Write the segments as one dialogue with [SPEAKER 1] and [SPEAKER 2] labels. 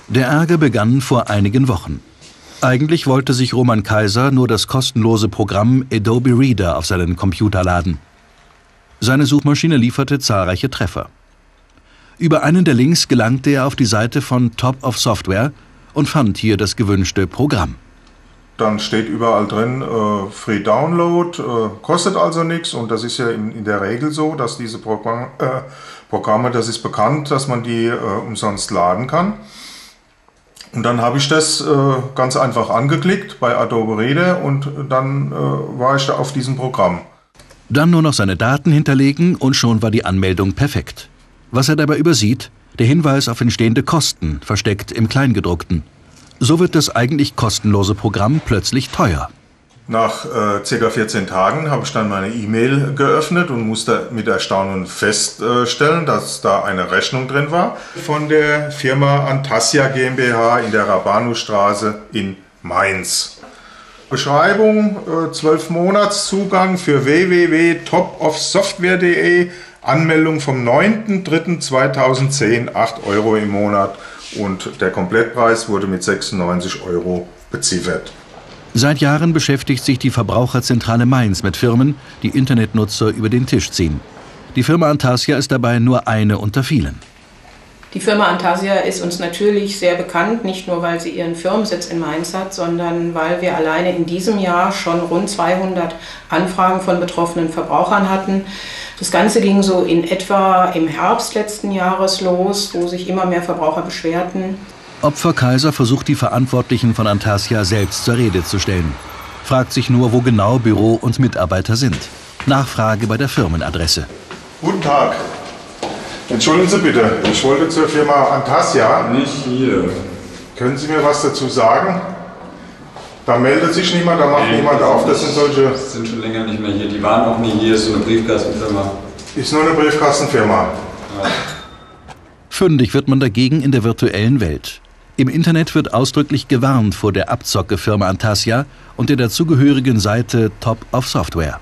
[SPEAKER 1] Der Ärger begann vor einigen Wochen. Eigentlich wollte sich Roman Kaiser nur das kostenlose Programm Adobe Reader auf seinen Computer laden. Seine Suchmaschine lieferte zahlreiche Treffer. Über einen der Links gelangte er auf die Seite von Top of Software und fand hier das gewünschte Programm.
[SPEAKER 2] Dann steht überall drin, Free Download, kostet also nichts. Und das ist ja in der Regel so, dass diese Programme, das ist bekannt, dass man die umsonst laden kann. Und dann habe ich das ganz einfach angeklickt bei Adobe Reader und dann war ich da auf diesem Programm.
[SPEAKER 1] Dann nur noch seine Daten hinterlegen und schon war die Anmeldung perfekt. Was er dabei übersieht, der Hinweis auf entstehende Kosten, versteckt im Kleingedruckten. So wird das eigentlich kostenlose Programm plötzlich teuer.
[SPEAKER 2] Nach ca. 14 Tagen habe ich dann meine E-Mail geöffnet und musste mit Erstaunen feststellen, dass da eine Rechnung drin war von der Firma Antasia GmbH in der Rabanusstraße in Mainz. Beschreibung: 12 Monatszugang für www.topofsoftware.de, Anmeldung vom 9.3.2010, 8 € im Monat und der Komplettpreis wurde mit 96 € beziffert.
[SPEAKER 1] Seit Jahren beschäftigt sich die Verbraucherzentrale Mainz mit Firmen, die Internetnutzer über den Tisch ziehen. Die Firma Antasia ist dabei nur eine unter vielen.
[SPEAKER 3] Die Firma Antasia ist uns natürlich sehr bekannt, nicht nur weil sie ihren Firmensitz in Mainz hat, sondern weil wir alleine in diesem Jahr schon rund 200 Anfragen von betroffenen Verbrauchern hatten. Das Ganze ging so in etwa im Herbst letzten Jahres los, wo sich immer mehr Verbraucher beschwerten.
[SPEAKER 1] Opfer Kaiser versucht die Verantwortlichen von Antasia selbst zur Rede zu stellen. Fragt sich nur, wo genau Büro und Mitarbeiter sind. Nachfrage bei der Firmenadresse.
[SPEAKER 2] Guten Tag. Entschuldigen Sie bitte, ich wollte zur Firma Antasia.
[SPEAKER 4] Nicht hier.
[SPEAKER 2] Können Sie mir was dazu sagen? Da meldet sich niemand, da macht niemand auf. Das sind solche.
[SPEAKER 4] Die sind schon länger nicht mehr hier. Die waren auch nie hier. Ist so eine Briefkastenfirma.
[SPEAKER 2] Ist nur eine Briefkastenfirma.
[SPEAKER 4] Ja.
[SPEAKER 1] Fündig wird man dagegen in der virtuellen Welt. Im Internet wird ausdrücklich gewarnt vor der Abzockefirma Antasia und der dazugehörigen Seite Top of Software.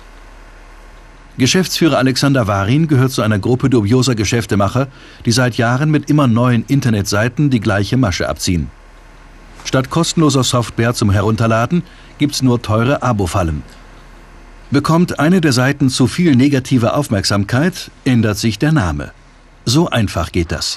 [SPEAKER 1] Geschäftsführer Alexander Warin gehört zu einer Gruppe dubioser Geschäftemacher, die seit Jahren mit immer neuen Internetseiten die gleiche Masche abziehen. Statt kostenloser Software zum Herunterladen gibt's nur teure Abo-Fallen. Bekommt eine der Seiten zu viel negative Aufmerksamkeit, ändert sich der Name. So einfach geht das.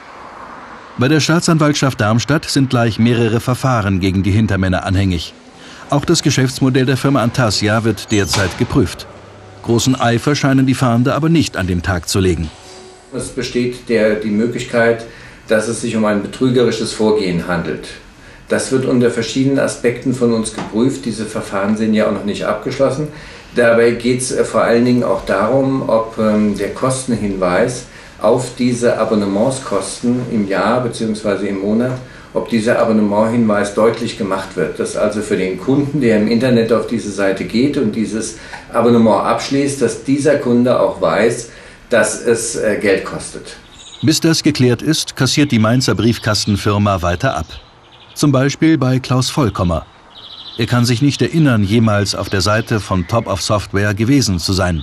[SPEAKER 1] Bei der Staatsanwaltschaft Darmstadt sind gleich mehrere Verfahren gegen die Hintermänner anhängig. Auch das Geschäftsmodell der Firma Antasia wird derzeit geprüft. Großen Eifer scheinen die Fahnder aber nicht an den Tag zu legen.
[SPEAKER 5] Es besteht die Möglichkeit, dass es sich um ein betrügerisches Vorgehen handelt. Das wird unter verschiedenen Aspekten von uns geprüft. Diese Verfahren sind ja auch noch nicht abgeschlossen. Dabei geht es vor allen Dingen auch darum, ob der Kostenhinweis auf diese Abonnementskosten im Jahr bzw. im Monat, ob dieser Abonnementhinweis deutlich gemacht wird. Dass also für den Kunden, der im Internet auf diese Seite geht und dieses Abonnement abschließt, dass dieser Kunde auch weiß, dass es Geld kostet.
[SPEAKER 1] Bis das geklärt ist, kassiert die Mainzer Briefkastenfirma weiter ab. Zum Beispiel bei Klaus Vollkommer. Er kann sich nicht erinnern, jemals auf der Seite von Top of Software gewesen zu sein.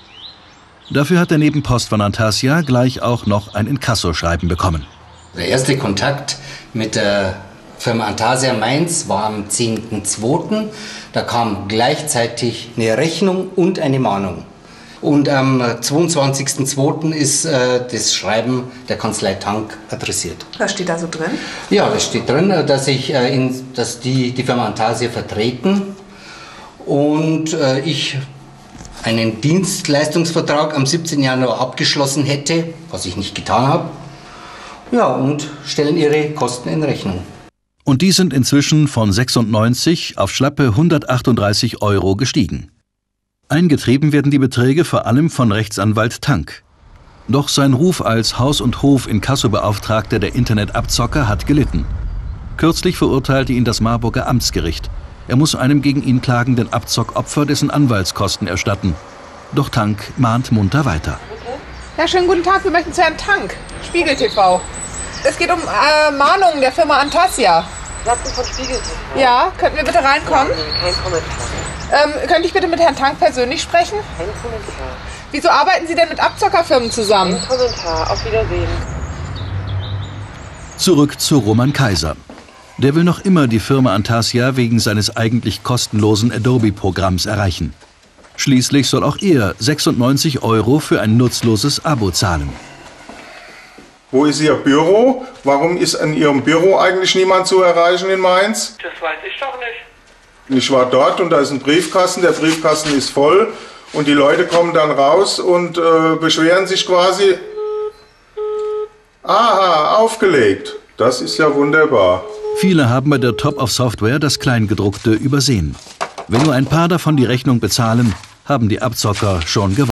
[SPEAKER 1] Dafür hat er neben Post von Antasia gleich auch noch ein Inkassoschreiben bekommen.
[SPEAKER 6] Der erste Kontakt mit der Firma Antasia Mainz war am 10.2. Da kam gleichzeitig eine Rechnung und eine Mahnung. Und am 22.2. ist das Schreiben der Kanzlei Tank adressiert.
[SPEAKER 7] Was steht da so drin?
[SPEAKER 6] Ja, da steht drin, dass die Firma Antasia vertreten und ich einen Dienstleistungsvertrag am 17. Januar abgeschlossen hätte, was ich nicht getan habe. Ja, und stellen ihre Kosten in Rechnung.
[SPEAKER 1] Und die sind inzwischen von 96 auf schlappe 138 € gestiegen. Eingetrieben werden die Beträge vor allem von Rechtsanwalt Tank. Doch sein Ruf als Haus- und Hof-Inkassobeauftragter der Internetabzocker hat gelitten. Kürzlich verurteilte ihn das Marburger Amtsgericht. Er muss einem gegen ihn klagenden Abzockopfer dessen Anwaltskosten erstatten. Doch Tank mahnt munter weiter.
[SPEAKER 7] Ja, schönen guten Tag, wir möchten zu Herrn Tank, Spiegel TV. Es geht um Mahnungen der Firma Antasia.
[SPEAKER 8] Lassen von Spiegel TV?
[SPEAKER 7] Ja, könnten wir bitte reinkommen?
[SPEAKER 8] Kein Kommentar.
[SPEAKER 7] Könnte ich bitte mit Herrn Tank persönlich sprechen?
[SPEAKER 8] Kein Kommentar.
[SPEAKER 7] Wieso arbeiten Sie denn mit Abzockerfirmen zusammen?
[SPEAKER 8] Kein Kommentar, auf Wiedersehen.
[SPEAKER 1] Zurück zu Roman Kaiser. Der will noch immer die Firma Antasia wegen seines eigentlich kostenlosen Adobe-Programms erreichen. Schließlich soll auch er 96 € für ein nutzloses Abo zahlen.
[SPEAKER 2] Wo ist Ihr Büro? Warum ist in Ihrem Büro eigentlich niemand zu erreichen in Mainz?
[SPEAKER 8] Das weiß ich doch nicht.
[SPEAKER 2] Ich war dort und da ist ein Briefkasten, der Briefkasten ist voll und die Leute kommen dann raus und beschweren sich quasi. Aha, aufgelegt. Das ist ja wunderbar.
[SPEAKER 1] Viele haben bei der Top-of-Software das Kleingedruckte übersehen. Wenn nur ein paar davon die Rechnung bezahlen, haben die Abzocker schon gewonnen.